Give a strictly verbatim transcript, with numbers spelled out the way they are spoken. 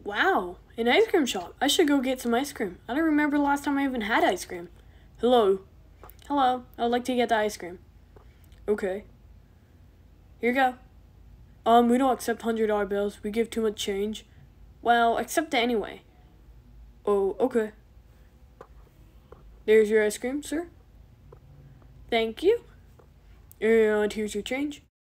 Wow, an ice cream shop. I should go get some ice cream. I don't remember the last time I even had ice cream. Hello. Hello, I would like to get the ice cream. Okay. Here you go. Um, we don't accept one hundred dollar bills. We give too much change. Well, accept it anyway. Oh, okay. There's your ice cream, sir. Thank you. And here's your change.